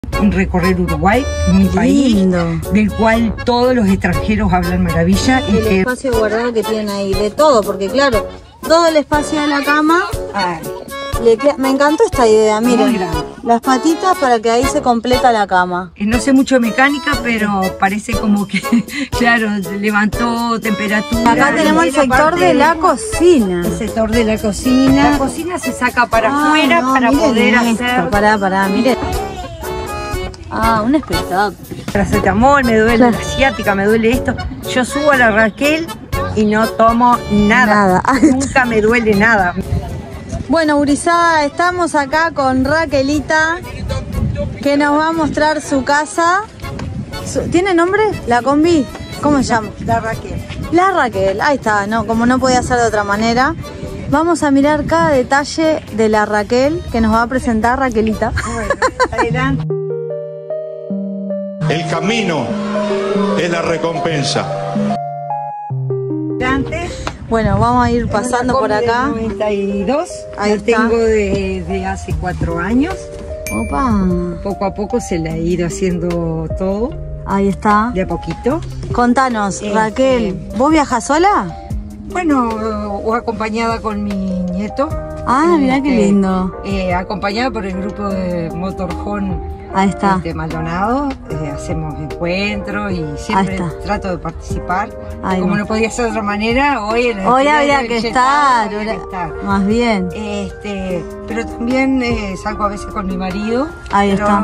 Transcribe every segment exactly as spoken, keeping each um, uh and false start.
recorrer Uruguay, mi país, del cual todos los extranjeros hablan maravilla. Y el que... espacio guardado que tienen ahí, de todo, porque claro, todo el espacio de la cama. Ay. Le queda... Me encantó esta idea, miren, las patitas para que ahí se completa la cama. No sé mucho de mecánica, pero parece como que, claro, levantó temperatura. Acá tenemos el sector de la cocina. El sector de la cocina. La cocina se saca para ah, afuera no, para poder esto. hacer... Pará, pará, miren. Ah, un espectáculo. Paracetamol, me duele claro. la ciática, me duele esto. Yo subo a la Raquel y no tomo nada. nada. Nunca me duele nada. Bueno, gurizada, estamos acá con Raquelita, que nos va a mostrar su casa. ¿Tiene nombre? ¿La combi? ¿Cómo se llama? La Raquel. La Raquel, ahí está, no, como no podía ser de otra manera. Vamos a mirar cada detalle de la Raquel, que nos va a presentar Raquelita. Bueno, adelante. El camino es la recompensa. Adelante. Bueno, vamos a ir pasando por acá. noventa y dos, ahí la tengo de, de hace cuatro años. Opa. Poco a poco se la ha ido haciendo todo. Ahí está. De a poquito. Contanos, este, Raquel, ¿vos viajas sola? Bueno, o acompañada con mi nieto. Ah, mirá este, qué lindo. Eh, acompañada por el grupo de Motorhome. Ahí está. De Maldonado, eh, hacemos encuentros y siempre trato de participar. Ahí Como va. no podía ser de otra manera, hoy en el Hoy había que estar, había que estar. Más bien. Este, pero también eh, salgo a veces con mi marido. Ahí está.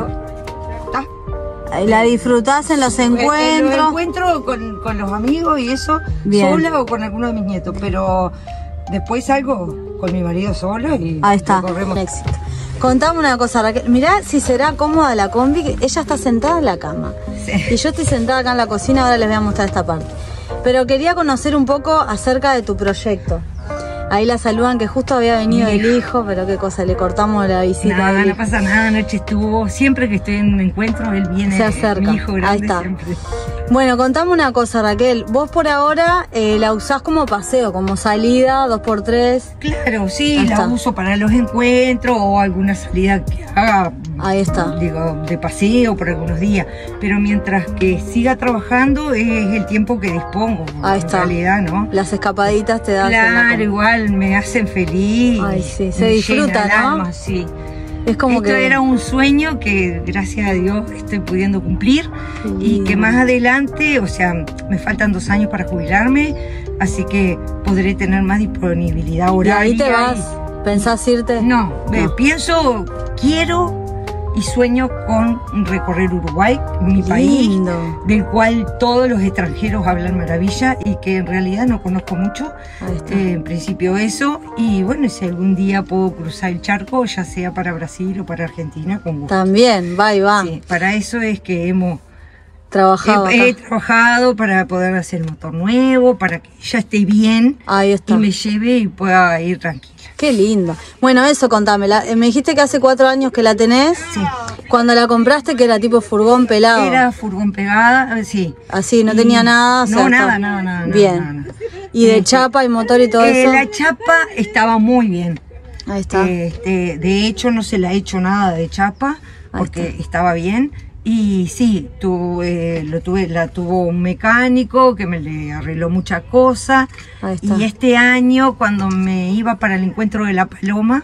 está. La disfrutás en los encuentros. En los encuentros con, con los amigos y eso, bien. sola o con alguno de mis nietos, pero después salgo con mi marido solo y Ahí está. corremos. Éxito. Contame una cosa, Raquel. Mirá si será cómoda la combi. Ella está sentada en la cama. Sí. Y yo estoy sentada acá en la cocina. Ahora les voy a mostrar esta parte. Pero quería conocer un poco acerca de tu proyecto. Ahí la saludan que justo había venido el hijo, pero qué cosa, le cortamos la visita. Nada, no pasa nada, anoche estuvo. Siempre que estoy en un encuentro, él viene. Se acerca. Mi hijo grande. Ahí está. Siempre. Bueno, contame una cosa, Raquel. Vos por ahora eh, la usás como paseo, como salida, dos por tres. Claro, sí, la uso para los encuentros o alguna salida que haga. Ahí está. Digo, de paseo por algunos días. Pero mientras que siga trabajando es el tiempo que dispongo. Ahí está. En realidad, ¿no? Las escapaditas te dan. Claro, igual me hacen feliz. Ay, sí, se disfruta, ¿no? Alma, sí. Es como Esto que... era un sueño que gracias a Dios estoy pudiendo cumplir y que más adelante, o sea, me faltan dos años para jubilarme, así que podré tener más disponibilidad horaria. ¿Y ahí te vas? Y... ¿Pensás irte? No, no. Eh, pienso, quiero y sueño con recorrer Uruguay, mi país, lindo. Del cual todos los extranjeros hablan maravilla y que en realidad no conozco mucho. Eh, en principio eso, y bueno, si algún día puedo cruzar el charco, ya sea para Brasil o para Argentina, con gusto. También, va y va. Sí, para eso es que hemos trabajado. He, he trabajado para poder hacer motor nuevo, para que ella esté bien. Ahí está. Y me lleve y pueda ir tranquila. Qué lindo. Bueno, eso contame. La, me dijiste que hace cuatro años que la tenés. Sí. Cuando la compraste, que era tipo furgón pelado. Era furgón pegada, sí. Así, no y tenía nada. No, sea, nada, nada, nada. Bien. Nada, nada. ¿Y de este, chapa y motor y todo eh, eso? La chapa estaba muy bien. Ahí está. Este, de hecho, no se le ha hecho nada de chapa porque está. estaba bien. Y sí, tuve, lo tuve, la tuvo un mecánico que me le arregló muchas cosas. Y este año, cuando me iba para el encuentro de la Paloma,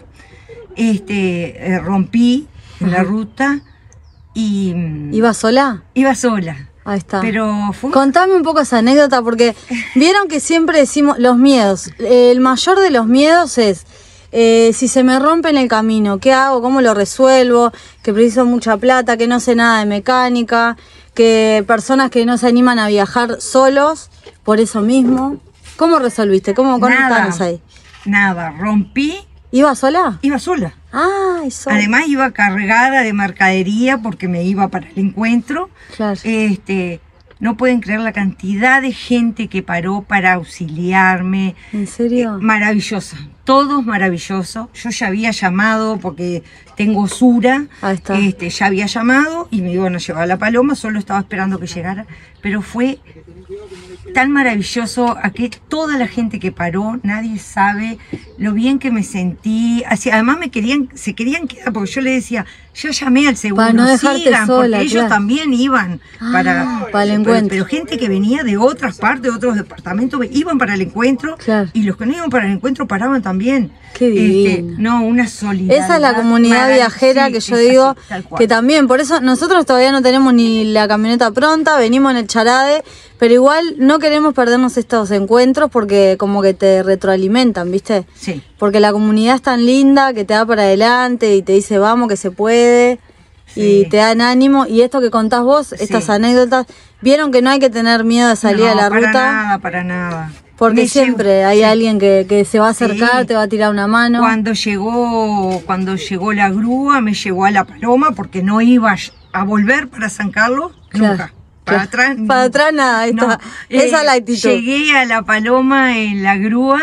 este, eh, rompí en la ruta y... ¿Iba sola? Iba sola. Ahí está. Pero fue... Contame un poco esa anécdota, porque vieron que siempre decimos los miedos. El mayor de los miedos es... Eh, si se me rompe en el camino, ¿qué hago? ¿Cómo lo resuelvo? Que preciso mucha plata, que no sé nada de mecánica, que personas que no se animan a viajar solos, por eso mismo. ¿Cómo resolviste? ¿Cómo conectamos ahí? Nada, rompí. ¿Iba sola? Iba sola. Ah, sola. Además iba cargada de mercadería porque me iba para el encuentro. Claro. Este... No pueden creer la cantidad de gente que paró para auxiliarme. ¿En serio? Eh, maravillosa, todos maravillosos. Yo ya había llamado porque tengo Sura. Ahí está. Este, ya había llamado y me iban a llevar a la Paloma, solo estaba esperando que llegara. Pero fue tan maravilloso, aquí toda la gente que paró, nadie sabe lo bien que me sentí. Así, además me querían, se querían quedar, porque yo le decía, yo llamé al seguro, para no dejarte sigan, sola, porque ellos claro. también iban Ah, para, para el pero, encuentro. pero gente que venía de otras partes, de otros departamentos, iban para el encuentro, Claro. y los que no iban para el encuentro paraban también. Qué divino. Este, no, una solidaridad. Esa es la comunidad maravillosa. viajera Sí, que yo es digo así, tal cual. que también, por eso nosotros todavía no tenemos ni la camioneta pronta, venimos en el Charade, pero igual no queremos perdernos estos encuentros porque como que te retroalimentan, ¿viste? Sí. Porque la comunidad es tan linda que te da para adelante y te dice vamos que se puede y Sí. te dan ánimo. Y esto que contás vos, estas Sí. anécdotas, vieron que no hay que tener miedo de salir No, a la para ruta. nada, para nada. Porque Me siempre llevo- hay sí. alguien que, que se va a acercar, Sí. te va a tirar una mano. Cuando llegó, cuando llegó la grúa, me llevó a La Paloma porque no iba a volver para San Carlos, Claro, nunca. Para claro. atrás. Para atrás nada, ahí está. Esa es la actitud. Llegué a La Paloma en la grúa,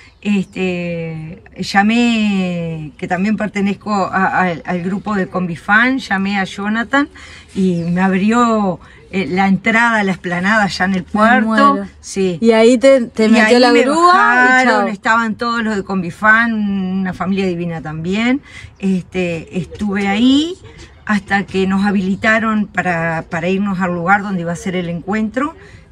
este, llamé, que también pertenezco a- a- al grupo de Convifan, llamé a Jonathan y me abrió eh, la entrada a la explanada ya en el puerto. muero. Sí. Y ahí te, te Y metió ahí la me grúa bajaron, y chao. estaban todos los de Convifan, una familia divina también. Este, estuve ahí hasta que nos habilitaron para, para irnos al lugar donde iba a ser el encuentro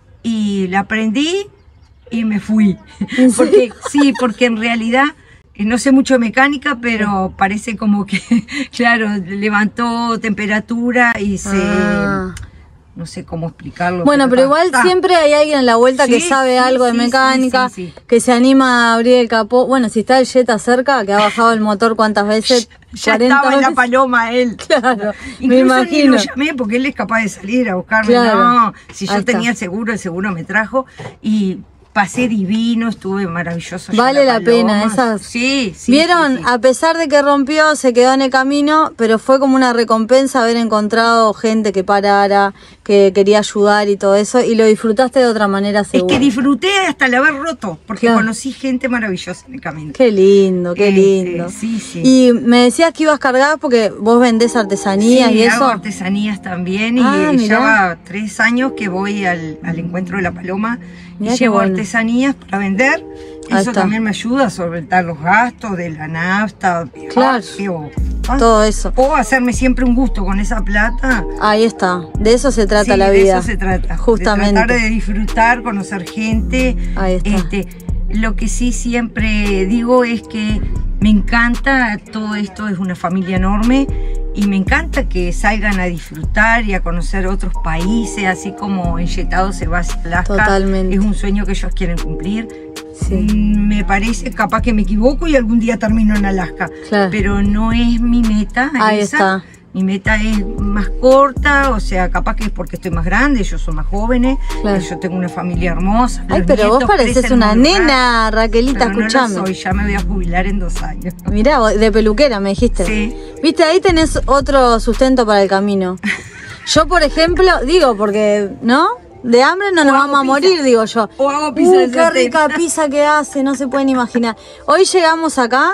y la aprendí y me fui. Porque, sí, porque en realidad eh, no sé mucho de mecánica, pero parece como que, claro, levantó temperatura y se... Ah. No sé cómo explicarlo. Bueno, pero ta, igual ta. siempre hay alguien en la vuelta que Sí, sabe sí, algo de sí, mecánica, sí, sí, sí. que se anima a abrir el capó. Bueno, si está el Jetta cerca, que ha bajado el motor cuántas veces, Ya cuarenta estaba en la veces. paloma él. Claro, me Incluso imagino. ni lo llamé porque él es capaz de salir a buscarme. Claro. No, si Ahí yo está. tenía el seguro, el seguro me trajo y pasé divino, estuve maravilloso. allá en Vale la Paloma. pena, esas- Sí, sí. Vieron, sí, sí. a pesar de que rompió, se quedó en el camino, pero fue como una recompensa haber encontrado gente que parara, que quería ayudar y todo eso, y lo disfrutaste de otra manera Es seguro. que disfruté hasta el haber roto, porque Claro. conocí gente maravillosa en el camino. Qué lindo, qué Este, lindo. sí, sí. Y me decías que ibas cargada porque vos vendés artesanías Sí, y hago eso. artesanías también y Ah, eh, mirá. ya va tres años que voy al, al encuentro de La Paloma Mirá y qué llevo bueno. artesanías para vender. Ahí Eso está. también me ayuda a solventar los gastos de la nafta, Claro. viaje o, ah, Todo eso. o hacerme siempre un gusto con esa plata. Ahí está. De eso se trata Sí, la de vida. eso se trata. Justamente. De tratar de disfrutar, conocer gente. Ahí está. Este, lo que sí siempre digo es que me encanta, todo esto es una familia enorme y me encanta que salgan a disfrutar y a conocer otros países, así como Enlletado se va hacia Alaska. Totalmente. Es un sueño que ellos quieren cumplir. Sí. Mm, Me parece, capaz que me equivoco y algún día termino en Alaska, Claro. pero no es mi meta. Ahí esa. está. Mi meta es más corta, o sea, capaz que es porque estoy más grande, ellos son más jóvenes, Claro. yo tengo una familia hermosa. Ay, los pero vos nietos pareces crecen una muy rápido. nena, Raquelita, Pero no lo escuchame. soy, ya me voy a jubilar en dos años. Mirá, vos, de peluquera me dijiste. Sí. Viste, ahí tenés otro sustento para el camino. Yo, por ejemplo, digo, porque, ¿no? De hambre no O nos hago vamos a pizza. morir, digo yo. O hago pizza Uh, de qué sartén. rica pizza que hace, no se pueden imaginar. Hoy llegamos acá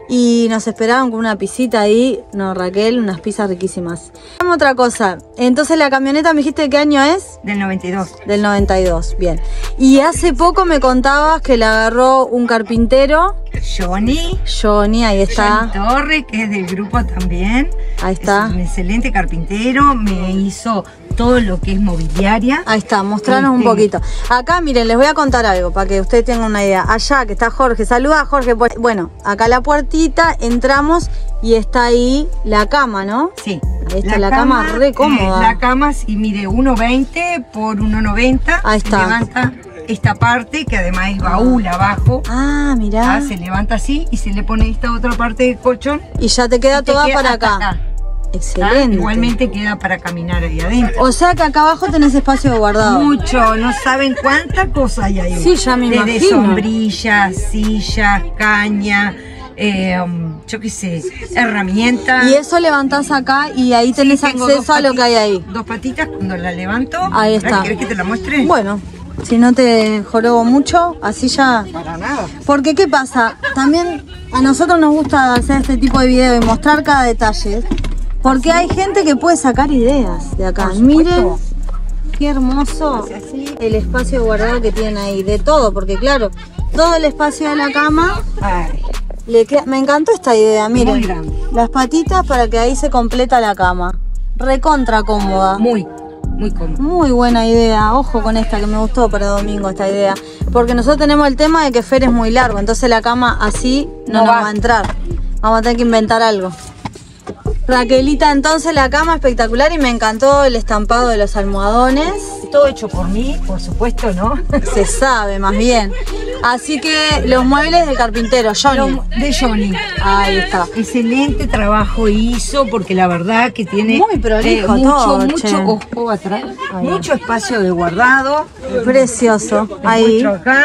y nos esperaban con una pisita ahí. No, Raquel, unas pizzas riquísimas. Vamos a otra cosa. Entonces, la camioneta, ¿me dijiste de qué año es? Del noventa y dos. Del noventa y dos, bien. Y hace poco me contabas que la agarró un carpintero, Johnny, Johnny, ahí está. Johnny Torre, que es del grupo también. Ahí está. Es un excelente carpintero, me hizo todo lo que es mobiliaria. Ahí está, mostranos un Este. poquito. Acá, miren, les voy a contar algo para que ustedes tengan una idea. Allá, que está Jorge, saluda a Jorge. Bueno, acá la puertita, entramos y está ahí la cama, ¿no? Sí. Ahí está la cama re cómoda. eh, la cama sí mide uno veinte por uno noventa. Ahí está. Se levanta esta parte, que además es baúl abajo. Ah, mirá. Ah, se levanta así y se le pone esta otra parte del colchón. Y ya te queda y te toda queda para hasta acá. Excelente. Ah, igualmente queda para caminar ahí adentro. O sea que acá abajo tenés espacio guardado. Mucho, no saben cuánta cosa hay ahí. Sí, ya me Desde imagino. sombrillas, sillas, caña, eh, um, yo qué sé, herramientas. Y eso levantás acá y ahí tenés Sí, tengo acceso dos a lo que hay ahí. Dos patitas, cuando la levanto. Ahí está. ¿Querés que te la muestre? Bueno, si no te jorobo mucho, así ya. Para nada. Porque, ¿qué pasa? También a nosotros nos gusta hacer este tipo de video y mostrar cada detalle. Porque hay gente que puede sacar ideas de acá. Por Miren, supuesto. qué hermoso el espacio guardado que tienen ahí, de todo, porque claro, todo el espacio de la cama, Ay, le queda, me encantó esta idea, miren, muy grande. las patitas para que ahí se completa la cama, recontra cómoda. Muy, muy cómodo. Muy buena idea, ojo con esta que me gustó para domingo esta idea, porque nosotros tenemos el tema de que Fer es muy largo, entonces la cama así no, No nos va. va a entrar, vamos a tener que inventar algo. Raquelita, entonces la cama espectacular y me encantó el estampado de los almohadones, Todo hecho por mí, por supuesto, ¿no? se sabe más bien. Así que los muebles del carpintero, Johnny. Lo- De Johnny. Ahí está. Excelente trabajo hizo porque la verdad que tiene Muy prolijo mucho, todo, mucho, che. ojo atrás, Ahí. mucho espacio de guardado. Precioso. Lo Ahí. muestro acá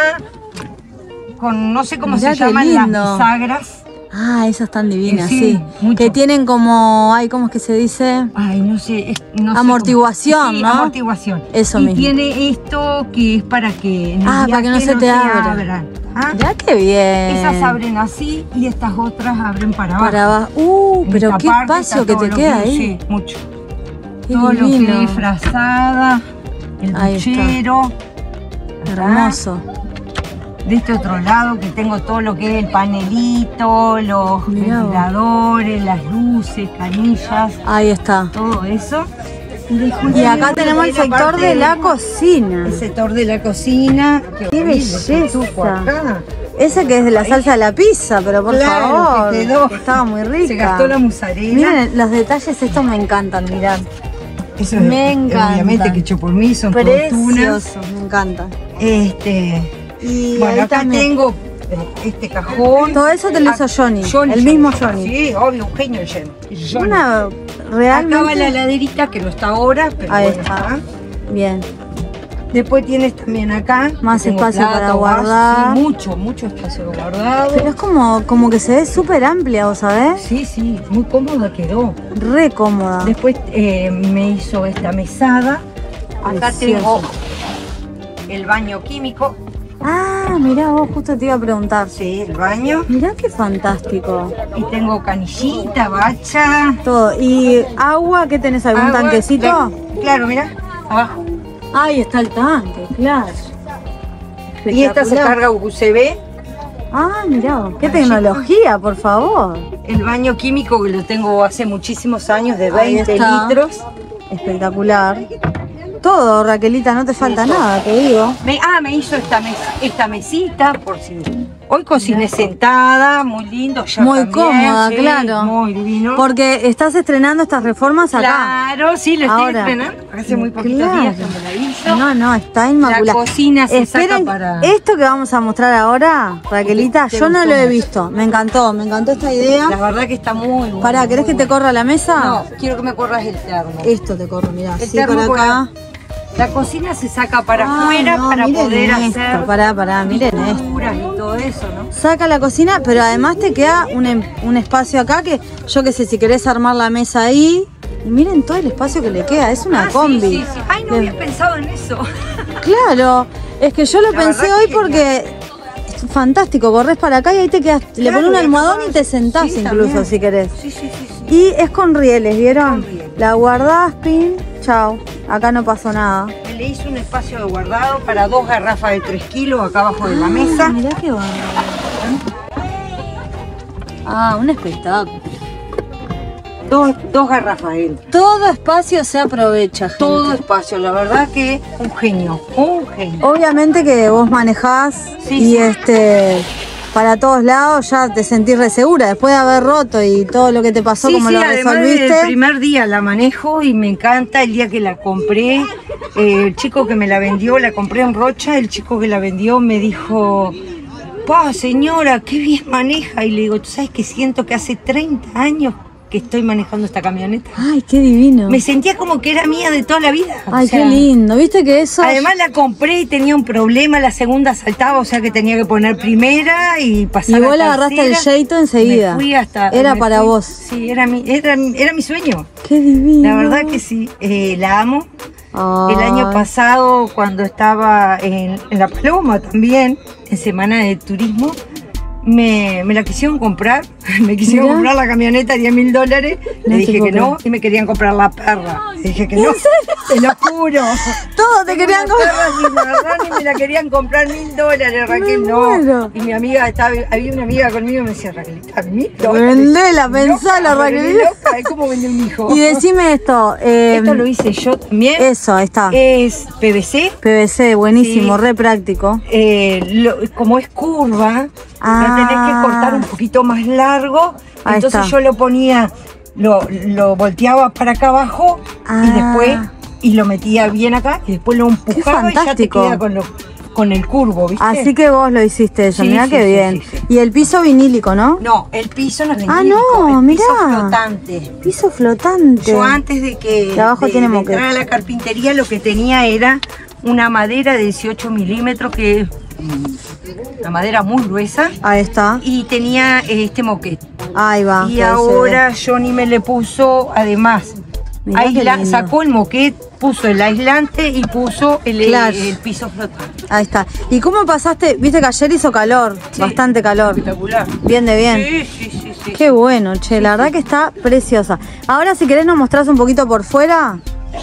con no sé cómo Mirá se qué llaman lindo. las bisagras. Ah, esas tan divinas, Sí, sí. mucho. Que tienen como, ay, ¿cómo es que se dice? Ay, no sé, es- no sé Amortiguación, cómo- sí, ¿no? amortiguación. Eso y mismo. tiene esto que es para que en el Ah, para que no viaje se te abra. abran, ¿ah? Mirá qué bien. Esas abren así y estas otras abren para abajo. Para abajo. Uh, En pero esta qué parte espacio está que todo te lo queda que- ahí. Sí, mucho. Qué todo divino. lo que es frazada, el Ahí está. puchero. Hermoso. De este otro lado que tengo todo lo que es el panelito, los Mirá vos. ventiladores, las luces, canillas, Ahí está. todo eso. Y acá tenemos el sector de la cocina. El sector de la cocina. Qué horrible, belleza. ese tufo acá. Ese que es de la salsa de la pizza, pero por Claro, favor, que quedó. que estaba muy rica. Se gastó la mozzarella. Miren, los detalles estos me encantan, mirad. Eso me es, encanta. obviamente que hecho por mí, son fortunas. Preciosos, me encantan. Este, Y bueno, ahí acá también. tengo eh, este cajón. Todo eso te lo hizo Ah, Johnny, el mismo Johnny. Sí, obvio, un genio el Johnny. El Johnny. Una Acá va la realmente. heladerita que no está ahora, pero Ahí bueno, está. Bien. Después tienes también acá. Más que tengo espacio para vasos, guardar. sí, mucho, mucho espacio guardado. Pero es como, como que se ve súper amplia, ¿vos sabés? Sí, sí, muy cómoda quedó. Re cómoda. Después eh, me hizo esta mesada. Acá Precioso. tengo el baño químico. Ah, mirá, vos justo te iba a preguntar. Sí, el baño. Mirá qué fantástico. Y tengo canillita, bacha. Todo. ¿Y agua? ¿Qué tenés? ¿Algún agua, tanquecito? Claro, claro, mira, abajo. Ahí está el tanque, claro. Y esta se Espectacular. carga U S B. Ah, mirá, qué tecnología, por favor. El baño químico que lo tengo hace muchísimos años, de Ahí veinte está. litros. Espectacular. Todo, Raquelita, no te falta nada, te digo. Me, ah, me hizo esta, mes, esta mesita, por si... Hoy cociné sentada, muy lindo. Ya Muy también, cómoda, sí, claro. Muy divino. Porque estás estrenando estas reformas acá. Claro, sí, lo estoy Ahora. estrenando. Hace muy poquitos Claro. días que me la hizo. No, no, está inmaculada. La cocina se Esperen, saca para... esto que vamos a mostrar ahora, Raquelita, ¿Te yo no gustó lo he mucho? visto. Me encantó, me encantó esta idea. La verdad que está muy bueno. Pará, ¿querés que te corra la mesa? No, quiero que me corras el termo. Esto te corro, mirá. El Sí, termo por acá. La cocina se saca para Ah, afuera no, para miren poder esto, hacer pará, pará, miren esto. pinturas y todo eso, ¿no? Saca la cocina, pero además te queda un, em- un espacio acá que yo que sé, si querés armar la mesa ahí. Y miren todo el espacio que le queda, es una Ah, sí, combi. sí, sí. Ay, no Le- había pensado en eso. Claro, es que yo lo La pensé verdad hoy que porque es fantástico, corres para acá y ahí te quedas, le Claro, pones un y acá almohadón vas- y te sentás sí, incluso también. si querés. Sí, sí, sí, sí. Y es con rieles, ¿vieron? Con rieles. La guardás, pin, chao, acá no pasó nada. Me le hice un espacio de guardado para dos garrafas de tres kilos acá abajo de la Ah, mesa. mirá qué bárbaro. Ah, un espectáculo. Dos, dos garrafas dentro. Todo espacio se aprovecha, gente. Todo espacio, la verdad que un genio, un genio. Obviamente que vos manejás Sí, y sí. este para todos lados ya te sentís re segura. Después de haber roto y todo lo que te pasó, Sí, como sí, lo además resolviste. del primer día la manejo y me encanta. El día que la compré, eh, el chico que me la vendió, la compré en Rocha, el chico que la vendió me dijo, pa, señora, qué bien maneja. Y le digo, ¿tú sabes que siento que hace treinta años que estoy manejando esta camioneta? Ay, qué divino. Me sentía como que era mía de toda la vida. Ay, o sea, qué lindo. ¿Viste que eso? Además la compré y tenía un problema, la segunda saltaba, o sea que tenía que poner primera y pasar Y a vos le agarraste el tercera. jeito enseguida. Me fui hasta, Era me para fui- vos. Sí, era mi, era, era mi sueño. Qué divino. La verdad que sí, eh, la amo. Ay. El año pasado, cuando estaba en, en La Paloma también, en Semana de Turismo, me, me la quisieron comprar, me quisieron Mirá. comprar la camioneta, diez mil dólares, No le te dije puedo que no, y me querían comprar la perra. Le dije que no, te lo juro. Todos te Tengo querían una comprar. perra, ni la verdad ni me la querían comprar mil dólares, Raquel, Me no. muero. Y mi amiga, estaba, había una amiga conmigo y me decía, Raquelita, mil dólares. Vendela, pensala, Loca, Raquelita. loca, es como vender un hijo. Y decime esto. eh, Esto lo hice yo también. Eso, ahí está. Es P V C. P V C, buenísimo, Sí. re práctico. Eh, lo- como es curva, Ah. la tenés que cortar un poquito más largo. Ahí Entonces está. yo lo ponía, lo, lo volteaba para acá abajo Ah. y después y lo metía bien acá y después lo empujaba y ya te fantástico. queda con, lo, con el curvo, ¿viste? Así que vos lo hiciste eso, Sí, mirá sí, qué sí, bien. sí, sí. Y el piso vinílico, ¿no? No, el piso no es Ah, vinílico, no, el piso mirá. flotante. Piso flotante. Yo antes de que De abajo de- tiene de moqueta. entrar a la carpintería lo que tenía era una madera de dieciocho milímetros que es mm, una madera muy gruesa Ahí está. y tenía este moquete. Ahí va. Y que ahí se ahora Johnny me le puso además, Mirá qué aisla- lindo. sacó el moquete, puso el aislante y puso el, Claro. el piso flotante. ve. Ahí está. ¿Y cómo pasaste? Viste que ayer hizo calor, Sí. bastante calor. Espectacular. Bien de bien. Sí, sí, sí, sí. Qué bueno, che, la verdad que está preciosa. Ahora si querés nos mostrás un poquito por fuera.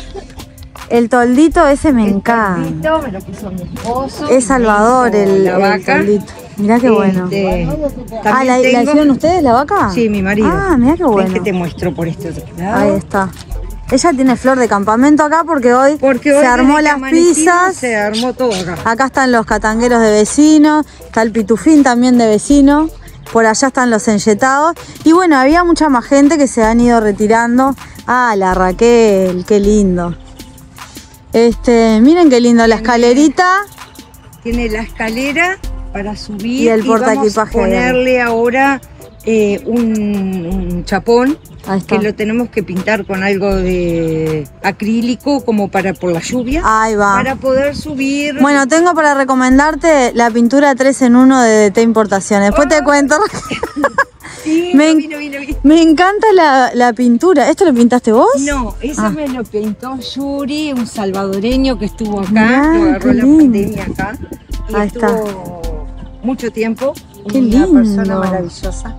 El toldito ese me El encanta. toldito me lo puso mi esposo. Es Salvador me hizo el, la el vaca. toldito. Mirá qué bueno. Este, Ah, también ¿la, la tengo- hicieron ustedes la vaca? Sí, mi marido. Ah, mirá qué Ven bueno. que te muestro por este otro lado. Ahí está. Ella tiene flor de campamento acá porque hoy Porque se hoy armó desde que las amanecimos pizzas. Se armó todo acá. Acá están los catangueros de vecinos, está el pitufín también de vecino, por allá están los enyetados. Y bueno, había mucha más gente que se han ido retirando. Ah, la Raquel, qué lindo. Este, miren qué lindo, la escalerita. Tiene la escalera para subir Y el vamos a portaequipaje. ponerle ahora eh, un, un chapón Ahí está. que lo tenemos que pintar con algo de acrílico como para por la lluvia Ahí va. para poder subir. Bueno, tengo para recomendarte la pintura tres en uno de D T Importaciones. Después te cuento. sí, me, no en- vi, no vi, no vi. me encanta la, la pintura. ¿Esto lo pintaste vos? No, eso Ah. me lo pintó Yuri, un salvadoreño que estuvo acá, Mirá, lo agarró qué la lindo. pandemia acá y Ahí estuvo mucho tiempo. Qué una lindo. persona maravillosa.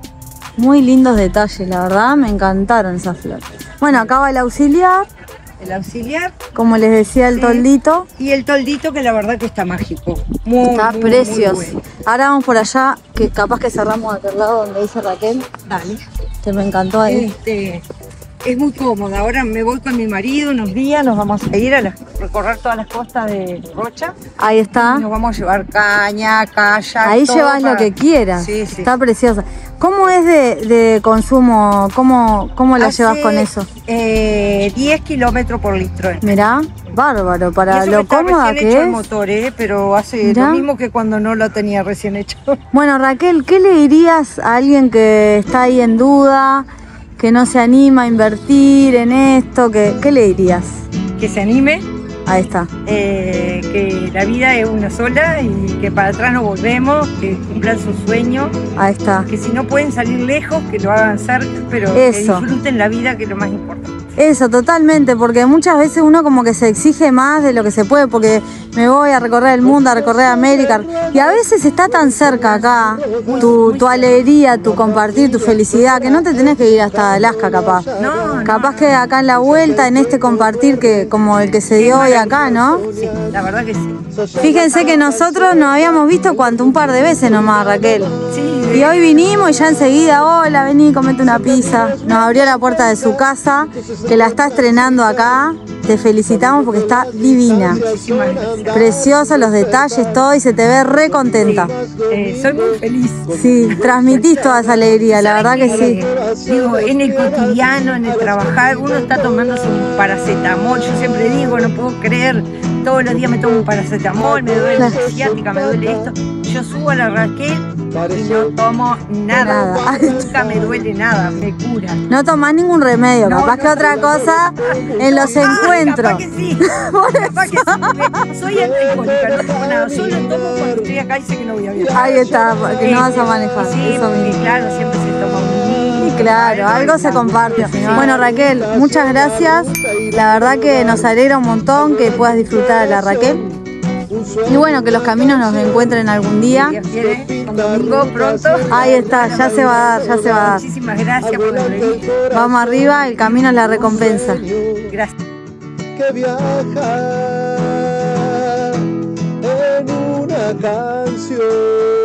Muy lindos detalles, la verdad, me encantaron esas flores. Bueno, acá va el auxiliar, El auxiliar como les decía el Sí. toldito. y el toldito que la verdad que está mágico. Muy, Está muy, precioso. muy bueno. Ahora vamos por allá, que capaz que cerramos a aquel lado donde dice Raquel, Dale. que me encantó ahí. Este, es muy cómoda. Ahora me voy con mi marido unos días, nos vamos a ir a la- recorrer todas las costas de Rocha. Ahí está. Nos vamos a llevar caña, kayak. Ahí todo llevas lo para- que quieras. Sí, sí. Está preciosa. ¿Cómo es de, de consumo? ¿Cómo, cómo la Hace, llevas con eso? eh, diez kilómetros por litro. Mirá, bárbaro, Y para eso lo que está cómoda recién que hecho es. el motor, ¿eh? Pero hace Mirá. lo mismo que cuando no lo tenía recién hecho. Bueno, Raquel, ¿qué le dirías a alguien que está ahí en duda, que no se anima a invertir en esto? ¿Qué, qué le dirías? Que se anime, Ahí está. eh, que la vida es una sola y que para atrás no volvemos, que cumplan sus sueños, Ahí está. que si no pueden salir lejos, que lo hagan cerca, pero Eso. que disfruten la vida, que es lo más importante. Eso, totalmente, porque muchas veces uno como que se exige más de lo que se puede, porque me voy a recorrer el mundo, a recorrer América, y a veces está tan cerca acá tu, tu alegría, tu compartir, tu felicidad, que no te tenés que ir hasta Alaska capaz. No, no, Capaz que acá en la vuelta, en este compartir que como el que se dio hoy acá, ¿no? Sí, la verdad que sí. Fíjense que nosotros nos habíamos visto cuánto, un par de veces nomás, Raquel. Sí, Y hoy vinimos y ya enseguida, hola, vení, comete una pizza. Nos abrió la puerta de su casa, que la está estrenando acá. Te felicitamos porque está divina. muchísimas gracias. Preciosos los detalles, todo, y se te ve re contenta. Eh, soy muy feliz. Sí, transmitís toda esa alegría, la verdad que sí. Digo, en el cotidiano, en el trabajar, uno está tomándose un paracetamol. Yo siempre digo, no puedo creer, todos los días me tomo un paracetamol, me duele la ciática, me duele esto. Yo subo a la Raquel y no tomo nada. Nada. Nunca me duele nada, me cura. No tomás ningún remedio, No, capaz no que otra tomo cosa en los Ah, encuentros. capaz que sí, capaz que sí. Me- Soy alcohólica, no tomo nada, solo tomo cuando estoy acá y sé que no voy a viajar. Ahí está, que no vas a manejar. Sí, Eso porque mismo. claro, siempre se toma un Y niño. claro, algo se comparte. Bueno, Raquel, muchas gracias. La verdad que nos alegra un montón que puedas disfrutar a la Raquel. Y bueno, que los caminos nos encuentren algún día. Dios quiere, con domingo pronto. Ahí está, ya se va a dar, ya se va a dar. Muchísimas gracias por venir. Vamos arriba, el camino es la recompensa. Gracias. Que viaja en una canción.